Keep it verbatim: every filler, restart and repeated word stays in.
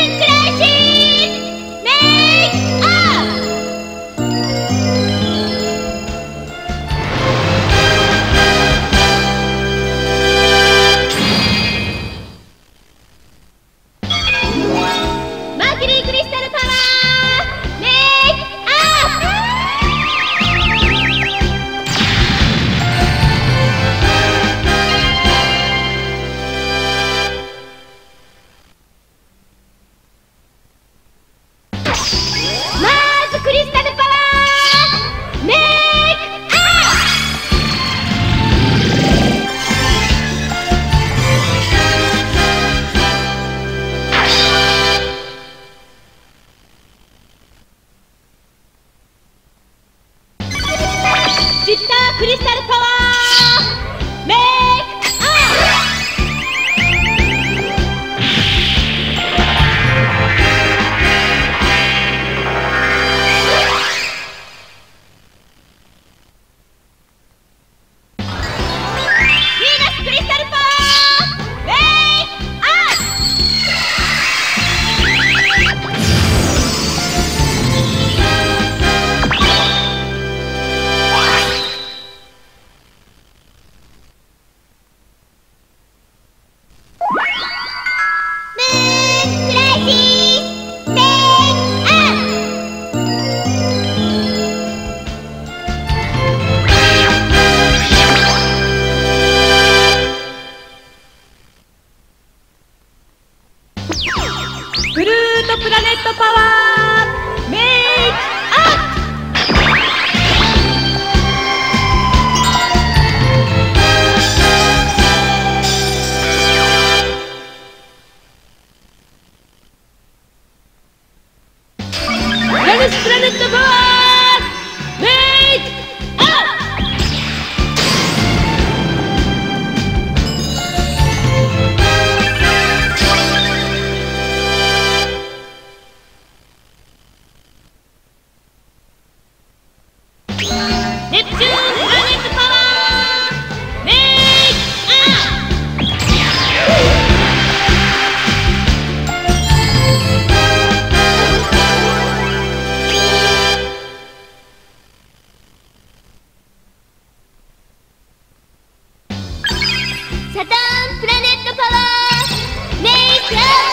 ジッタークリスタルパワーメイクアヴィーナスクリスタルパワーメイクブルートプラネットパワーメイクアップラグスプラネットパワーメイクアップネプチューンプラネットパワーメイクアップサターンプラネットパワーメイクアップ